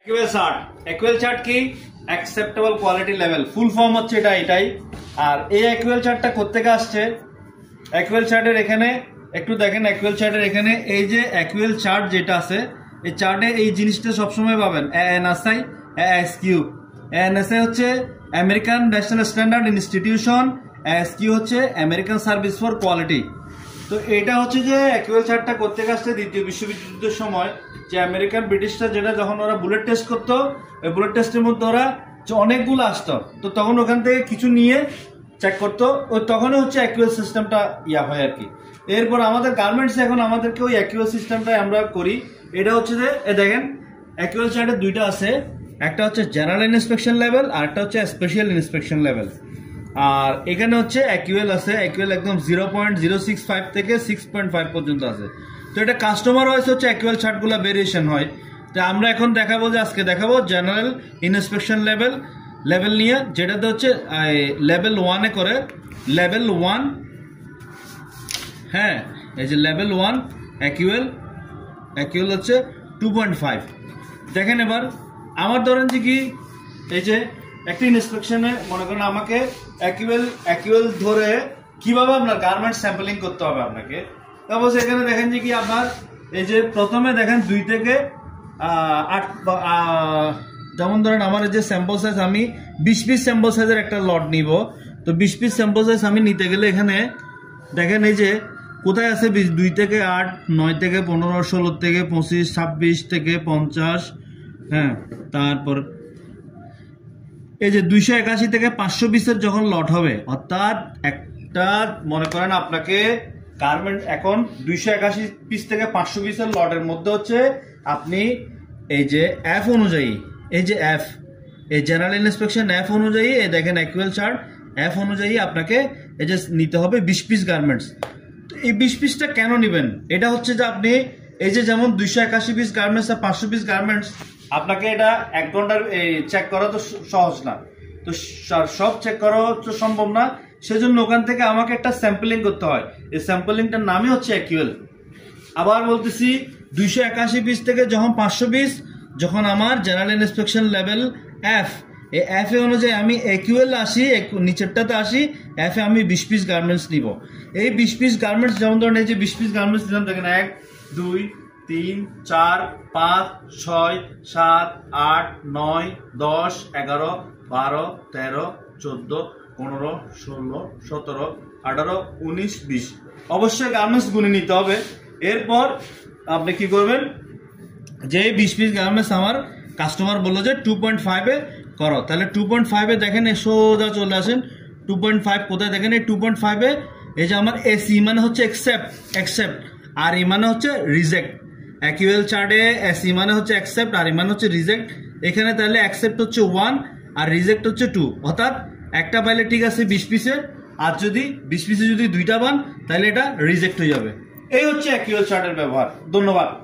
Equal chart, AQL chart কি? Acceptable quality level, full form হচ্ছে এটাই। আর এই একুয়েল চার্টটা কোত্থেকে আসছে? একুয়েল চার্টের এখানে একটু দেখেন, একুয়েল চার্টের এখানে এই যে একুয়েল চার্ট যেটা আছে, এই চার্টে এই জিনিসটা সবসময় পাবেন, এএনএসআই, এএসকিউ। এএনএসআই হচ্ছে American National Standard Institution, ASQ হচ্ছে আমেরিকান সার্ভিস ফর কোয়ালিটি। তো এটা হচ্ছে যে একুয়েল চার্টটা কোত্থেকে আসছে? দ্বিতীয় বিশ্বযুদ্ধের সময় যে আমেরিকান ব্রিটিশরা যেটা যখন ওরা বুলেট টেস্ট করতো, ওই বুলেট টেস্টের মধ্যে ওরা অনেকগুলো আসতো, তো তখন ওখান থেকে কিছু নিয়ে চেক করতো, ওই তখনই হচ্ছে একুয়েল সিস্টেমটা হয় আর কি। এরপর আমাদের গার্মেন্টস এখন আমাদেরকে ওই একুয়েল সিস্টেমটাই আমরা করি। এটা হচ্ছে যে দেখেন একুয়েল চার্টে দুইটা আছে, একটা হচ্ছে জেনারেল ইন্সপেকশন লেভেল আর একটা হচ্ছে স্পেশাল ইন্সপেকশন লেভেল। আর এখানে হচ্ছে একুয়েল আছে, একুয়েল একদম 0.065 থেকে 6.5 পর্যন্ত আছে। তো এটা কাস্টমার ওয়াইজ হচ্ছে একুয়েল চার্টগুলো ভেরিয়েশন হয়। তো আমরা এখন দেখাবো যে আজকে দেখাবো জেনারেল ইন্সপেকশন লেভেল নিয়ে, যেটাতে হচ্ছে লেভেল 1-এ করে, লেভেল 1, হ্যাঁ এই যে লেভেল 1 একুয়েল হচ্ছে 2.5। দেখেন এবার আমার ধরেন যে কি, এই যে একটা ইন্সপেকশনে মনে করেন আমাকে একুয়েল ধরে কিভাবে আপনার গার্মেন্টস স্যাম্পলিং করতে হবে আপনাকে। তারপর এখানে দেখেন যে কি আপনার এই যে প্রথমে দেখেন 2 থেকে 8, যেমন ধরেন আমার এই যে স্যাম্পল সাইজ, আমি 20 পিস স্যাম্পল সাইজের একটা লট নিব। তো 20 পিস স্যাম্পল সাইজ আমি নিতে গেলে এখানে দেখেন এই যে কোথায় আছে 2 থেকে 8, 9 থেকে 15, 16 থেকে 25, 26 থেকে 50, হ্যাঁ। তারপর এই যে 281 থেকে 500 পিসের যখন লট হবে, অর্থাৎ একটা মনে করেন আপনাকে গার্মেন্ট এখন 281 পিস থেকে 500 পিসের লটের মধ্যে হচ্ছে আপনি এই যে এফ অনুযায়ী, এই যে এফ, এই জেনারেল ইন্সপেকশন এফ অনুযায়ী, এই দেখেন একুয়েল চার্ট এফ অনুযায়ী আপনাকে এই যে নিতে হবে 20 পিস গার্মেন্টস। তো এই 20 পিসটা কেন নেবেন? এটা হচ্ছে যে আপনি এই যে যেমন 281 পিস গার্মেন্টস আর 500 পিস গার্মেন্টস, আপনাকে এটা 1 ঘন্টার চেক করা তো সহজ না, তো সব চেক করা তো সম্ভব না। সেজন্য ওখান থেকে আমাকে একটা স্যাম্পলিং করতে হয়, এই স্যাম্পলিংটার নামই হচ্ছে একুয়েল। আবার বলতেছি 281 পিস থেকে যখন 500 পিস, যখন আমার জেনারেল ইন্সপেকশন লেভেল এফ, এই এফ এ অনুযায়ী আমি একুয়েল আসি, নিচেরটাতে আসি, এফ এ আমি 20 পিস গার্মেন্টস নিব। এই 20 পিস গার্মেন্টস যেমন ধরেন এই যে 20 পিস গার্মেন্টস দিলাম, দেখেন 1, 2, 3, 4, 5, 6, 7, 8, 9, 10, 11, 12, 13, 14, 15, 16, 17, 18, 19, 20। অবশ্যই গার্মেন্টস গুনে নিতে হবে। এরপর আপনি কি করবেন, যে 20 পিস গার্মেন্টস আমার কাস্টমার বললো যে 2.5-এ করো, তাহলে 2.5-এ দেখেন সোজা চলে আসেন। 2.5 কোথায় দেখেন? এই 2.5-এ এই যে আমার এসি মানে হচ্ছে অ্যাকসেপ্ট, আর ই মানে হচ্ছে রিজেক্ট। একুয়েল চার্টে এসি মানে হচ্ছে অ্যাকসেপ্ট আর ই মানে হচ্ছে রিজেক্ট। এখানে তাহলে অ্যাকসেপ্ট হচ্ছে 1 আর রিজেক্ট হচ্ছে 2, অর্থাৎ একটা পাইলে ঠিক আছে 20 পিসের, আর যদি 20 পিসে যদি 2টা পান তাহলে এটা রিজেক্ট হয়ে যাবে। এই হচ্ছে একুয়েল চার্টের ব্যবহার। ধন্যবাদ।